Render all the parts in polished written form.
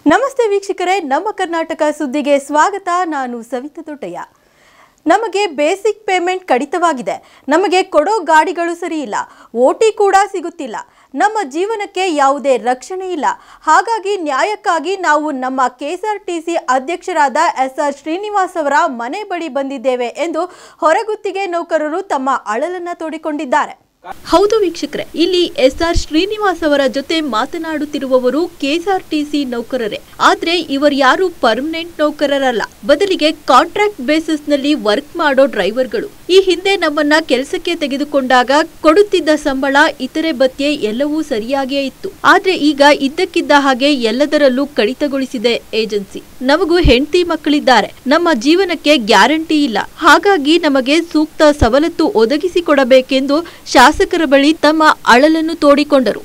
ನಮಸ್ತೆ ವೀಕ್ಷಕರೇ, ನಮ್ಮ ಕರ್ನಾಟಕ ಸುದ್ದಿಗೆ ಸ್ವಾಗತ. ನಾನು ಸವಿತಾ ದೊಡ್ಡಯ್ಯ. ನಮಗೆ ಬೇಸಿಕ್ ಪೇಮೆಂಟ್ ಕಡಿತವಾಗಿದೆ. ನಮಗೆ ಕೊಡೋ ಗಾಡಿಗಳು ಸರಿ ಇಲ್ಲ, ಓಟಿ ಕೂಡ ಸಿಗುತ್ತಿಲ್ಲ. ನಮ್ಮ ಜೀವನಕ್ಕೆ ಯಾವುದೇ ರಕ್ಷಣೆ ಇಲ್ಲ. ಹಾಗಾಗಿ ನ್ಯಾಯಕ್ಕಾಗಿ ನಾವು ನಮ್ಮ ಕೆಎಸ್ಆರ್ಟಿಸಿ ಅಧ್ಯಕ್ಷರಾದ ಎಸ್ಆರ್ ಶ್ರೀನಿವಾಸ್ ಅವರ ಮನೆ ಬಳಿ ಬಂದಿದ್ದೇವೆ ಎಂದು ಹೊರಗುತ್ತಿಗೆ ನೌಕರರು ತಮ್ಮ ಅಳಲನ್ನ ತೋಡಿಕೊಂಡಿದ್ದಾರೆ. ಹೌದು ವೀಕ್ಷಕರೇ, ಇಲ್ಲಿ ಎಸ್ಆರ್ ಶ್ರೀನಿವಾಸ್ ಅವರ ಜೊತೆ ಮಾತನಾಡುತ್ತಿರುವವರು ಕೆಎಸ್ಆರ್ಟಿಸಿ ನೌಕರರೇ. ಆದ್ರೆ ಇವರು ಯಾರು ಪರ್ಮನೆಂಟ್ ನೌಕರರಲ್ಲ, ಬದಲಿಗೆ ಕಾಂಟ್ರಾಕ್ಟ್ ಬೇಸಿಸ್ ನಲ್ಲಿ ವರ್ಕ್ ಮಾಡೋ ಡ್ರೈವರ್ಗಳು. ಈ ಹಿಂದೆ ನಮ್ಮನ್ನ ಕೆಲಸಕ್ಕೆ ತೆಗೆದುಕೊಂಡಾಗ ಕೊಡುತ್ತಿದ್ದ ಸಂಬಳ, ಇತರೆ ಭತ್ಯೆ ಎಲ್ಲವೂ ಸರಿಯಾಗಿಯೇ ಇತ್ತು. ಆದ್ರೆ ಈಗ ಇದ್ದಕ್ಕಿದ್ದ ಹಾಗೆ ಎಲ್ಲದರಲ್ಲೂ ಕಡಿತಗೊಳಿಸಿದೆ ಏಜೆನ್ಸಿ. ನಮಗೂ ಹೆಂಡತಿ ಮಕ್ಕಳಿದ್ದಾರೆ, ನಮ್ಮ ಜೀವನಕ್ಕೆ ಗ್ಯಾರಂಟಿ ಇಲ್ಲ. ಹಾಗಾಗಿ ನಮಗೆ ಸೂಕ್ತ ಸವಲತ್ತು ಒದಗಿಸಿಕೊಡಬೇಕೆಂದು ಶಾಸಕರ ಬಳಿ ತಮ್ಮ ಅಳಲನ್ನು ತೋಡಿಕೊಂಡರು.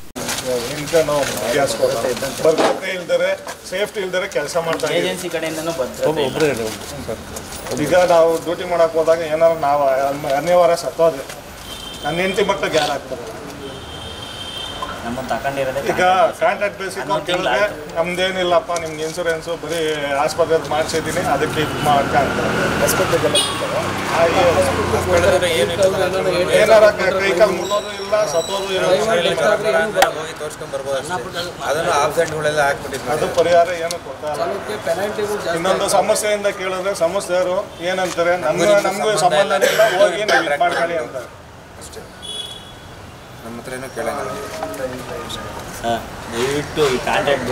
ಈಗ ನಾವು ಡ್ಯೂಟಿ ಮಾಡಕ್ ಹೋದಾಗ ಏನಾದ್ರು ನಾವು ಅನಿವಾರ ಸತ್ತೋದ್ರೆ ನನ್ನ ಹೆಂಡತಿ ಮಕ್ಕಳಿಗೆ ಯಾರು ಆಗ್ತಾರೆ? ಈಗ ಕಾಂಟ್ರಾಕ್ಟ್ ಬೇಸಿಕ್ ಕೇಳಿದ್ರೆ ನಮ್ದೇನಿಲ್ಲಪ್ಪ, ನಿಮ್ಗೆ ಇನ್ಸೂರೆನ್ಸು ಬರೀ ಆಸ್ಪತ್ರೆ ಮಾಡಿಸಿದ್ದೀನಿ, ಅದಕ್ಕೆ ಇದು ಮಾಡ್ತಾ ಏನಾರ ಕೈಕಾಲು ಮುಳ್ಳೋದು ಇಲ್ಲ, ಸತ್ತೋದು ಇಲ್ಲ, ಅದು ಪರಿಹಾರ ಏನು ಕೊಡ್ತಾರೆ. ಇನ್ನೊಂದು ಸಮಸ್ಯೆಯಿಂದ ಕೇಳಿದ್ರೆ ಸಮಸ್ಯೆಯವರು ಏನಂತಾರೆ, ನಮಗೂ ಸಂಬಂಧ ಇಲ್ಲ, ಹೋಗಿ ನೀವು ಇದು ಮಾಡ್ಕೊಳ್ಳಿ ಅಂತಾರೆ. ನಮ್ಮ ಹತ್ರ ಏನೋ ಕೇಳಂಗಿಲ್ಲ. ದಯವಿಟ್ಟು ಈ ಕಾಂಟ್ರಾಕ್ಟ್